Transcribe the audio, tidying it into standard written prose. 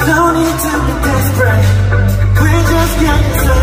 No need to be desperate. We're just getting started.